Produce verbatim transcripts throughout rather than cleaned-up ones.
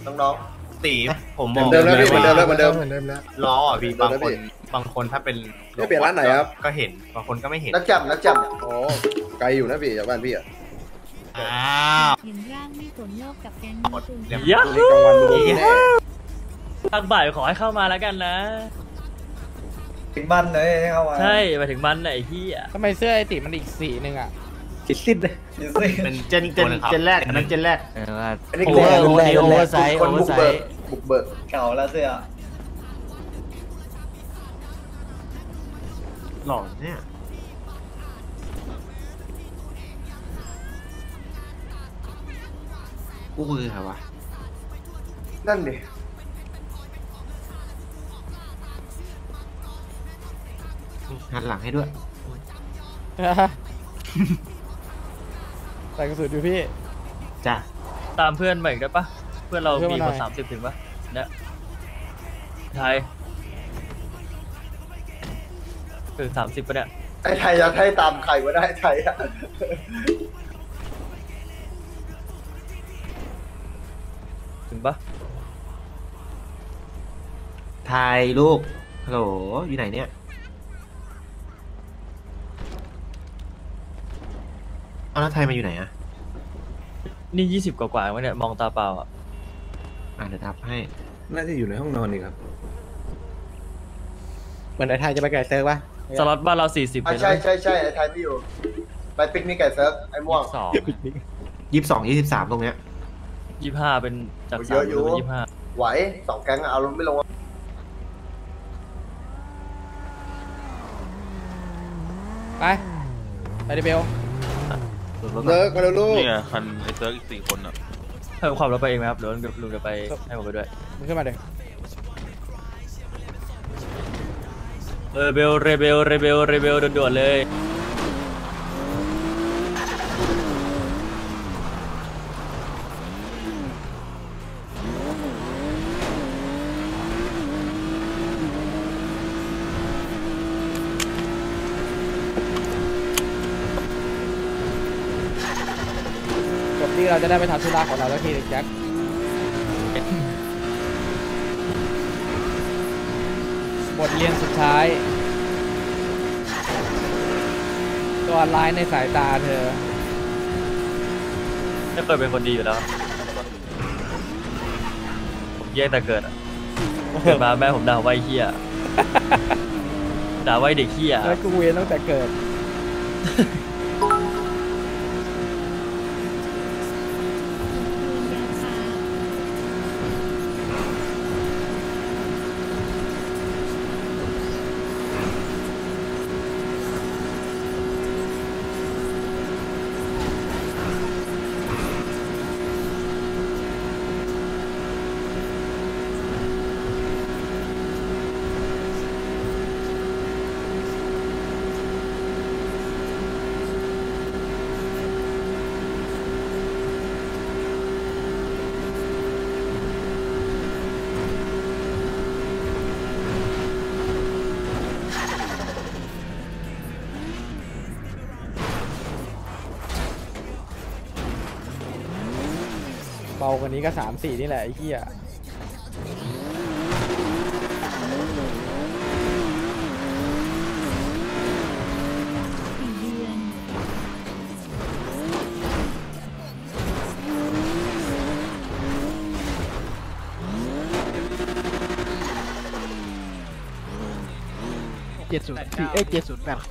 น้องๆตีผมมๆองเดิมแล้วพี่เหมือนเดิมแล้วเหมือนเดิมเหมือนเดิมแล้วล้ออ่ะพี่บางคนบางคนถ้าเป็นไม่เปลี่ยนร้านไหนครับก็เห็นบางคนก็ไม่เห็นนักจับนักจับโอ้ไกลอยู่นะพี่จากบ้านพี่อ่ะอ้าวเห็นร่างไม่สนโลกกับแก๊งหมดเรียบเยอะพรุ่งนี้กลางวันดูแน่ทางบ่ายขอให้เข้ามาแล้วกันนะถึงบ้านเลยให้เข้ามาใช่มาถึงมันน่ะไอ้ที่อ่ะทำไมเสื้อไอติมันอีกสีหนึ่งอ่ะคิดสิ้นเลยเป็นเจนเจนเจนแรกอันนั้นเจนแรกเออว่าอันนี้โอคือเวอร์รุ่นแรกโอเวอร์ไซส์คนโอเวอบุกร์ไซเบิกส์บุกเบิกเก่าแล้วเสื้อหล่อเนี่ยกูคือใครวะนั่นดิหันหลังให้ด้วยใส่กระสุนดูพี่จ้ะตามเพื่อนมาอีกได้ปะเพื่อนเราเพื่อนมีมาหน่คอยนสามสิบถึงปะเนี่ยไทยถึงสามสิบปะเนี่ยไอ้ไทยจะให้ตามใครก็ได้ไทยอ่ะถึงปะไทยลูกฮัลโหลอยู่ไหนเนี่ยเอาแล้วไทยมาอยู่ไหนอะนี่ยี่สิบกว่าๆวะเนี่ยมองตาเปล่าอ่ะอ่านเดี๋ยวทับให้น่าจะอยู่ในห้องนอนนี่ครับเหมือนไอไทยจะไปไก่เซิร์ฟป่ะสล็อตบ้านเราสี่สิบอ่ะใช่ใช่ใช่ไอ้ไทยไม่อยู่ ไปปิกนิกไก่เซิร์ฟไอ้ม่วงสองยี่สิบสองยี่สิบสามตรงเนี้ยยี่ห้าเป็นจากเยสามอะอยู่เป็นยี่ห้าไหวสองแก๊งอะเอาลงไม่ลงไปไปดิเบลเลิกมาแล้วลูกนี่ไงคันไอ้เซิร์กอีกสี่คนอ่ะเพิ่มความเราไปเองไหมครับหรือว่าลุงจะไปให้ผมไปด้วยมึงขึ้นมาเด็กเรเบลเรเบลเรเบลเรเบลด่วนๆเลยจบที่เราจะได้ไปทำธุระของเราแล้วทีนึงแจ็คบทเรียนสุดท้าย ตัวร้ายในสายตาเธอไม่เคยเป็นคนดีอยู่แล้วผมแยกแต่เกิดอ่ะเกิดมาแม่ผมด่าไว้เฮียด่าไว้เด็กเฮียแล้วกูเวียนตั้งแต่เกิด เบากว่านี้ก็สามสี่นี่แหละไอ้เหี้ยสี่เดือนเจ็ดศูนย์สี่เอ้ยเจ็ดศูนย์แปด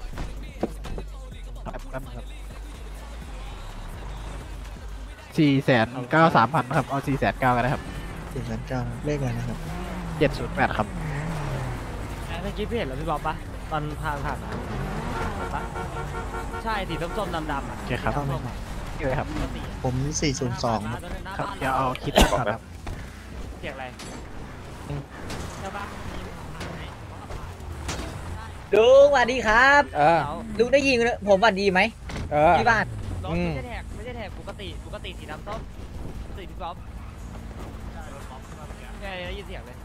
สี่แสนเก้าสามพันครับเอาสี่แสนเก้ากันนะครับสี่แสนเก้าเลขอะไรนะครับเจ็ดศูนย์แปดครับเมื่อกี้พี่เห็นแล้วพี่บอกปะตอนผ่านผ่านมาปะใช่สีส้มๆดำๆอ่ะโอเคครับเยอะครับผมสี่ศูนย์สองครับเดี๋ยวเอาคิดก่อนครับเสียงอะไรใช่ปะลุงสวัสดีครับเออลุงได้ยินผมสวัสดีไหมเออที่บ้านรถไม่ใช่แท็กไม่ใช่แท็กปกติปกติสีดำส้มสีพี่บ๊อบใช่ได้ยินเสียงเลย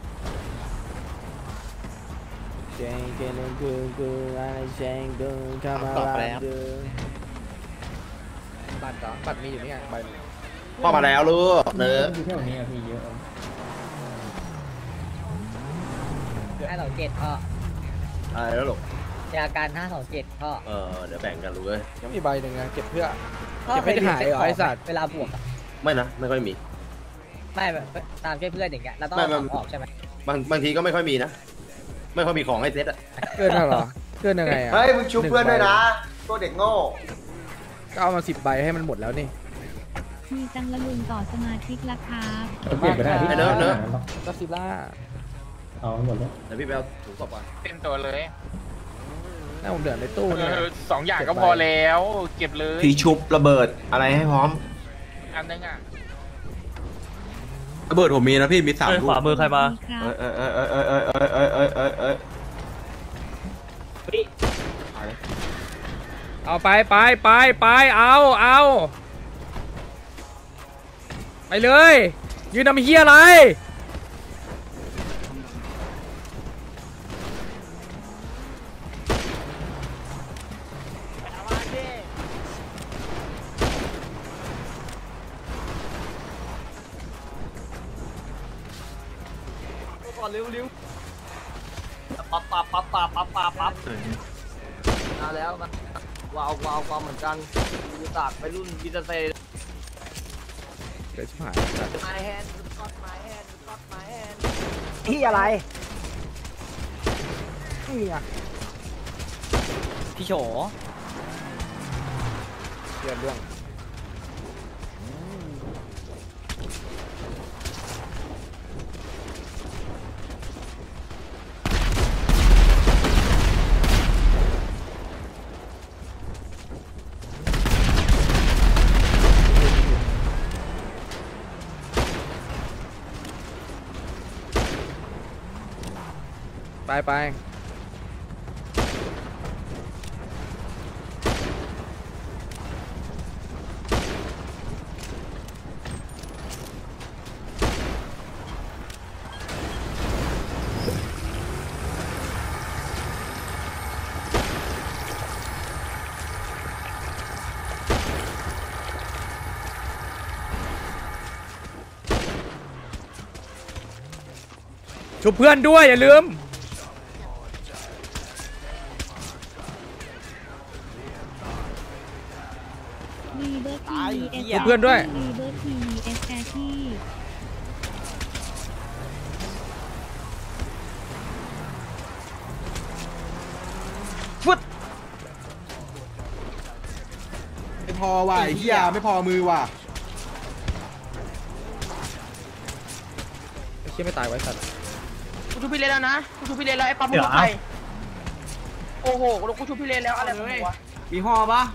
เจงเกนกูกูอะไรเจงกูเข้ามาบ้านกูบัตรเหรอบัตรมีอยู่นี่ไงใบหนึ่งพ่อมาแล้วลูกเนื้อห้าสองเจ็ดพ่ออะไรแล้วลูกยาการห้าสองเจ็ดพ่อเออเดี๋ยวแบ่งกันลูกเอ้ยยังมีใบหนึ่งนะเก็บเพื่อพ่อเก็บไม่ได้หายเหรอไอ้สัตว์เวลาบวกอะไม่นะไม่ค่อยมีไม่แบบตามช่วยเพื่อนอย่างเงี้ยเราต้องไม่เอาไม่ของออกใช่ไหมบางบางทีก็ไม่ค่อยมีนะ ไม่ค่อยมีของให้เซ็ตอ่ะเกินเหรอเกินยังไงอ่ะเฮ้ยมึงชุบเพื่อนด้วยนะพวกเด็กโง่ก็เอามาสิบใบให้มันหมดแล้วนี่มีตังละลุนต่อสมาชิกราคาเปลี่ยนไปได้ไอ้เนื้อะเนื้อะก็ซิล่าเดี๋ยวพี่ไปเอาถุงศพก่อนเต็มตัวเลยน่าผมเดือดในตู้เอเนี่ยอสองอย่างก็พอแล้ว เก็บเลยพี่ชุบระเบิดอะไรให้พร้อมอันนึงอ่ะระเบิดผมมีนะพี่มีสามลูกขวามือใครมาเออเออเออเออเออเออเออเออเออเออเออเอาไปไปไปไปเอาเอาไปเลยยืนทำเฮียอะไรก่อนเร็วเร็วปั๊บปั๊บปั๊บปั๊บปั๊บปั๊บปั๊บมาแล้วมันวาววาววาวเหมือนกันดูตากไปรุ่นวิตาเซ่เกิดชิบหายไม้แฮนด์ก็ไม้แฮนด์ก็ไม้แฮนด์ที่อะไรนี่อ่ะพี่โฉเดือดเรื่องไปไปชุบเพื่อนด้วยอย่าลืมรีเบิร์ทีเอสเพื่อนด้วยรีเบิร์ทีเอสแอที่ไม่พอว่ะไอ้เหี้ยไม่พอมือว่ะไอ้เหี้ยไม่ตายไว้สัตว์กูชูพี่เลนแล้วนะกูชูพี่เลนแล้วไอ้ปั๊มมึงใครโอ้โหกูชูพี่เลนแล้วอะไรของมึงวะมีห่อปะ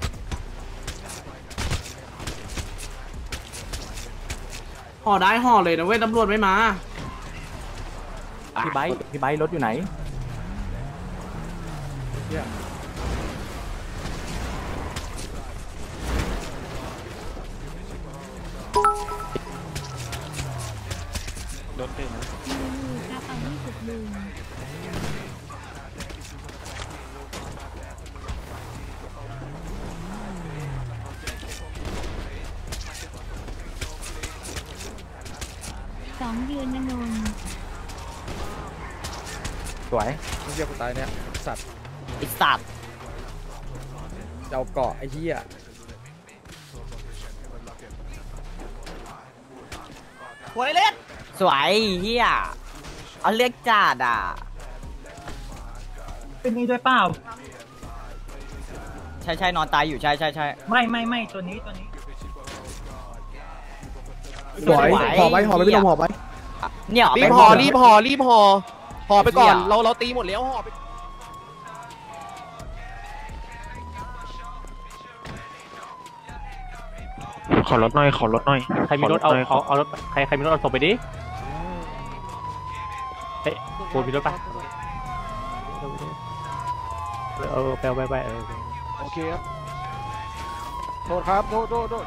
ห่อได้ห่อเลยนะเว้ยตำรวจไม่มาพี่ไบพี่ไบรถอยู่ไหนมือครับเอาที่สุดลุงสองเดือนนะนนท์สวยไม่เชื่อกูตายเนี่ยสัตว์ไอ้สัตว์จะเอาเกาะไอ้เหี้ยสวยเล็ดสวยเฮียเอาเรียกจัดอ่ะเป็นนี่ด้วยเปล่าใช่ใช่นอนตายอยู่ใช่ใช่ใช่ไม่ไม่ไม่ตัวนี้ตัวนี้สวยห่อไว้ห่อไว้ไม่ต้องห่อไว้เนี่ยรีบห่อรีบห่อรีบห่อห่อไปก่อนเราเราตีหมดแล้วห่อไปขอรถหน่อยขอรถหน่อยใครมีรถเอาเอาเอารถใครใครมีรถเอาส่งไปดิเฮ้ยปูมีรถปะเออไปไปไปเออโอเคครับโทษครับโทษโทษโทษ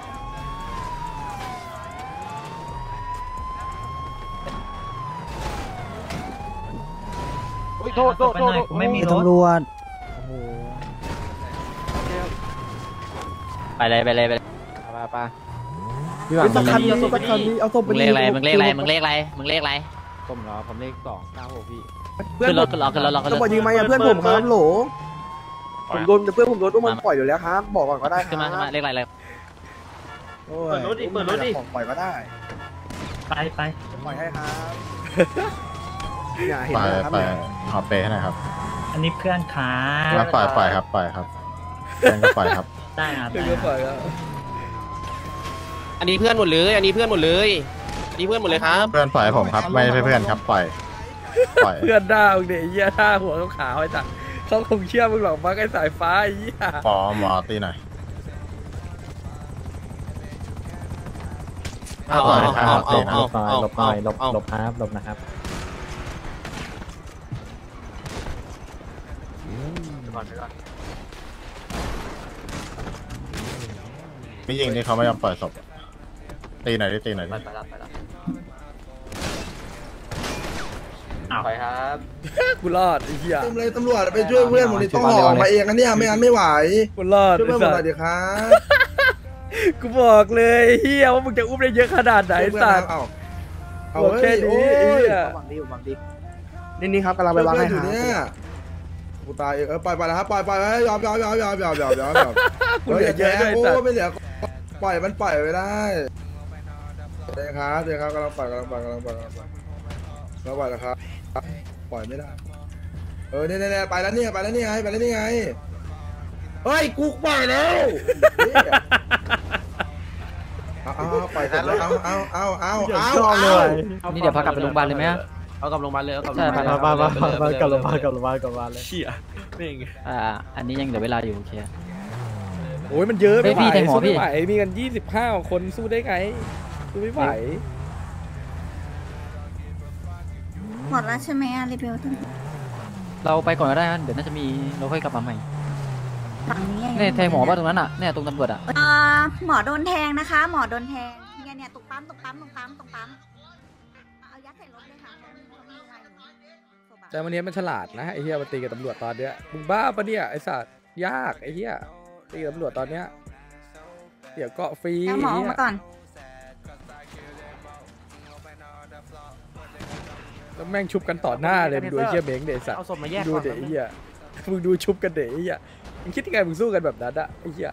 โทษโทษโทษไม่มีตำรวจโอ้โหไปเลยไปเลยไปเลยไปไปพี่หวังสักคันนี้สักคันนี้เอาศพไปมึงเลขอะไรมึงเลขอะไรมึงเลขอะไรมึงเลขอะไรผมเหรอผมเลขสองเก้าหกพี่ขึ้นรถขึ้นรถขึ้นรถขึ้นรถจะบอกยิงไหมเพื่อนผมครับโหลผมโดนเพื่อนผมโดนอุ้มมันปล่อยอยู่แล้วครับบอกก่อนก็ได้ขึ้นมาขึ้นมาเลขอะไรเลยเปิดรถดิเปิดรถดิปล่อยก็ได้ไปไปปล่อยให้ครับอย่าเห็นไปนะครับไปขอเปย์ให้หน่อยครับอันนี้เพื่อนขาแล้วปล่อยปล่อยครับปล่อยครับเพื่อนก็ปล่อยครับได้ครับเพื่อนปล่อยแล้วอันนี้เพื่อนหมดเลย อันนี้เพื่อนหมดเลยอันนี้เพื่อนหมดเลยครับเพื่อนปล่อยให้ผมครับไม่ใช่เพื่อนครับปล่อยปล่อยเพื่อนด่ามึงเนี่ยเหี้ยด่าหัวขาวๆไอ้จัดเขาคงเชื่อมึงหรอกมาไอ้สายฟ้าไอ้เหี้ยปอหมอตีหน่อยเอาเอาเอาเอาเอาเอาหลบหน่อยหลบหลบครับหลบนะครับไม่ยิงนี่เขาไม่ยอมปล่อยศพตีหน่อยดิตีหน่อยดิไปแล้วไปแล้วไปครับกูรอดไอ้เหี้ยเต็มเลยตำรวจไปช่วยเพื่อนผมดิต้องห่อมาเองอันเนี้ยไม่งั้นไม่ไหวกูรอดช่วยเพื่อนผมหน่อยดิครับกูบอกเลยเหี้ยว่ามึงจะอุ้มได้เยอะขนาดไหนสัตว์เอาเอาบอกแค่นี้ไอ้เหี้ยหวังดีหวังดีนี่นี่ครับกำลังไปวางให้ครับกูตายเออปล่อยไปแล้วครับปล่อยปล่อยยอมยอมยอมยอมยอมยอมยอมยอมกูเหลือเยอะด้วยโอ้สัตว์ไม่เหลือปล่อยมันปล่อยไม่ได้เดี๋ยวครับเดี๋ยวครับกำลังปล่อยกำลังปล่อยกำลังปล่อยกำลังปล่อยแล้วปล่อยแล้วครับปล่อยไม่ได้เออเนี่ยเนี่ยไปแล้วเนี่ยไปแล้วนี่ไงไปแล้วนี่ไงเฮ้ยกูปล่อยแล้วเอาเอาปล่อยแล้วเอาเอาเอาเอาเอาเอานี่เดี๋ยวพากลับไปโรงพยาบาลเลยไหมเอากลับโรงพยาบาลเลยเอากลับใช่ไปมามามามากับโรงพยาบาลกับโรงพยาบาลกับโรงพยาบาลเลยอ่าอันนี้ยังเหลือเวลาอยู่โอเคโอ้ยมันเยอะไม่ไหวพี่แทงหมอสู้พี่ไม่ไหวมีกันยี่สิบห้าคนสู้ได้ไงสู้ไม่ไหวหมดแล้วใช่ไหมอะรีวิวทั้งเราไปก่อนก็ได้นะเดี๋ยวน่าจะมีเราค่อยกลับมาใหม่ฝั่งนี้เนี่ยแทงหมอป่ะตรงนั้นอ่ะเนี่ยตรงตำรวจอ่ะเอ่อหมอโดนแทงนะคะ หมอโดนแทงเนี่ยเนี่ยตรงปั๊มตรงปั๊มตรงปั๊มตรงปั๊มเอายัดใส่รถเลยค่ะเขามีเขามีอะไรอยู่แต่วันนี้มันฉลาดนะไอ้เหี้ยมันตีกับตำรวจตอนเนี้ยมึงบ้าปะเนี่ยไอ้สัตว์ยากไอ้เหี้ยตีกับตำรวจตอนเนี้ยเดี๋ยวเกาะฟรีเอาหมอออกมาก่อนแล้วแม่งชุบกันต่อหน้าเลยมึงดูไอ้เหี้ยเม้งเดไอ้สัตว์เอาศพมาแยกดูก่อนเดไอ้เหี้ยมึงดูชุบกันเดไอ้เหี้ยมึงคิดยังไงมึงสู้กันแบบนั้นอะไอ้เหี้ย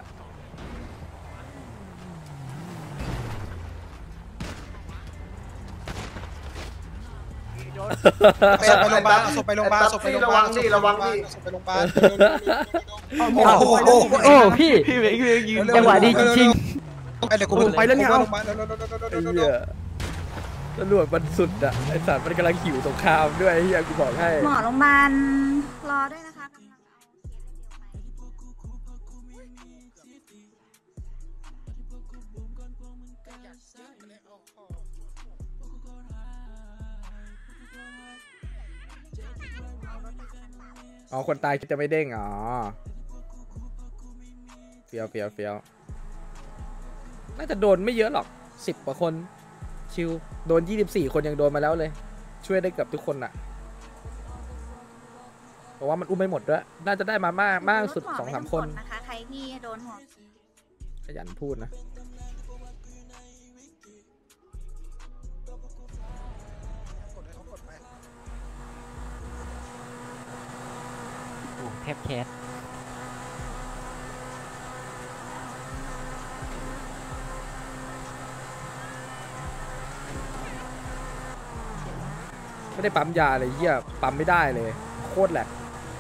ไปโรงพยาบาลศพไปโรงพยาบาลศพไปโรงพยาบาลระวังดิระวังดิศพไปโรงพยาบาลโอ้โอ้พี่พี่เวงพี่เวงยืนจังหวะดีจริงไปเลยกูไปแล้วเนี่ยเอาไอ้เหี้ยตำรวจมันสุดอะไอ้สัตว์มันกำลังหิวสงครามด้วยไอ้เหี้ยกูบอกให้หมอโรงพยาบาลรอด้วยนะคะกำลังเอาเคสอ๋อคนตายจะไม่เด้งอ๋อเฟียวเฟียวเฟียวน่าจะโดนไม่เยอะหรอกสิบกว่าคนชิวโดนยี่สิบสี่คนยังโดนมาแล้วเลย ช่วยได้เกือบทุกคนอะเพราะว่ามันอุ้มไม่หมดด้วยน่าจะได้มามากมากสุดสองสามคนนะคะใครที่โดนหัวขยันพูดนะโอ้แทบแคสไม่ได้ปั๊มยาเลยเหี้ยปั๊มไม่ได้เลยโคตรแหลก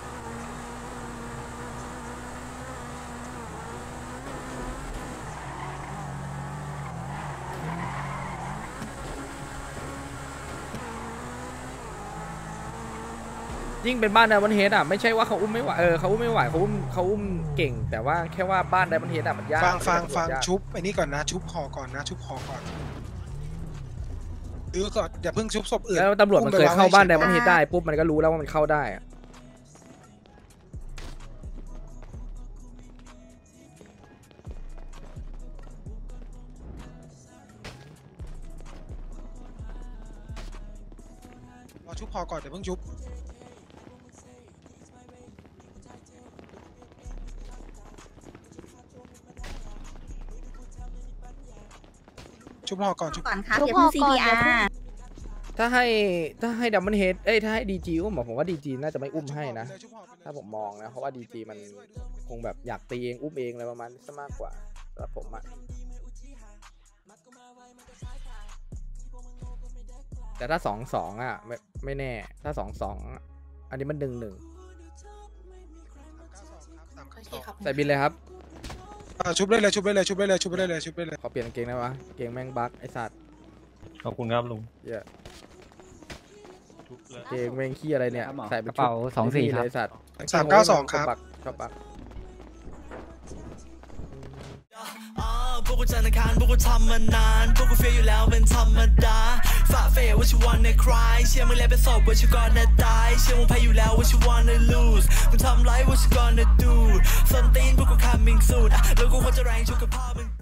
ยิ่งเป็นบ้านไดมอนด์เฮดอ่ะไม่ใช่ว่าเขาอุ้มไม่ไหวเออเขาอุ้มไม่ไหวเขาอุ้มเขาอุ้มเก่ง แต่ว่าแค่ว่าบ้านไดมอนด์เฮดอ่ะมันยากฟังฟังฟังยากชุบไอ้นี่ก่อนนะชุบคอก่อนนะชุบคอก่อนเออก่อนอย่าเพิ่งชุบศพอื่นแล้วตำรวจมันเคยเข้าบ้านไดมอนด์เฮดได้ปุ๊บมันก็รู้แล้วว่ามันเข้าได้อะรอชุบคอก่อนเดี๋ยวเพิ่งชุบชุบห่อก่อนชุบก่อนครับอย่าเพิ่ง ซี พี อาร์ถ้าให้ถ้าให้ดัมเบิลเฮดเอ้ยถ้าให้ดีจีอุ้มอะผมว่าดีจีน่าจะไม่อุ้มให้นะ ถ้าผมมองนะเพราะว่าดีจีมันคงแบบอยากตีเองอุ้มเองอะไรประมาณนี้ซะมากกว่าสำหรับผมอะแต่ถ้าสองสองอะไม่ไม่แน่ถ้าสองสองอันนี้มันหนึ่งหนึ่งใส่บินเลยครับชุบได้เลยชุบได้เลยชุบได้เลยชุบได้เลยชุบได้เลยขอเปลี่ยนกางเกงได้ปะเกงแม่งบั๊กไอสัตว์ขอบคุณครับลุงเหี้ยเกงแม่งขี้อะไรเนี่ยใส่เป็นกระเป๋าสองสี่ครับไอสัตว์สามเก้าสองครับชอบบักชอบบักพวกกูจันทร์อังคารพวกกูทำมานานพวกกูเฟียอยู่แล้วเป็นธรรมดาฝ่าเฟยว่าชิวันในคลายเชื่อมึงแล้วเป็นศพว่าชิวก่อนจะตายเชื่อมึงแพ้อยู่แล้วว่าชิวันใน lose มึงทำไรว่าชิวก่อนจะ do ส้นตีนพวกกู coming soon แล้วกูควรจะแรงชุกกับพ่อมึง